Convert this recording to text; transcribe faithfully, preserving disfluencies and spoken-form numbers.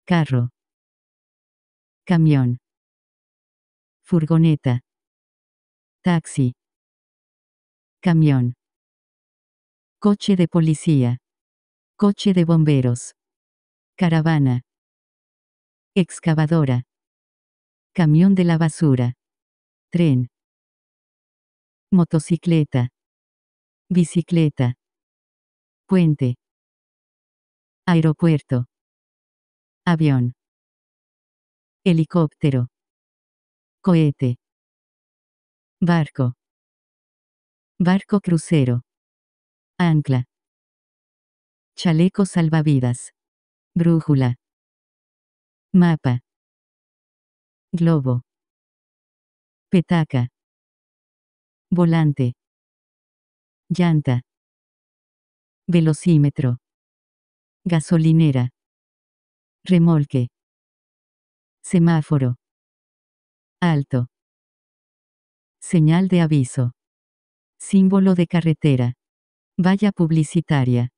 carro, camión, furgoneta, taxi, camión, coche de policía, coche de bomberos, caravana, excavadora, camión de la basura, tren, motocicleta, bicicleta, puente, aeropuerto, avión, helicóptero, cohete, barco, barco crucero, ancla, chaleco salvavidas, brújula, mapa, globo, petaca, volante, llanta, velocímetro, gasolinera, remolque, semáforo, alto, señal de aviso, símbolo de carretera, valla publicitaria.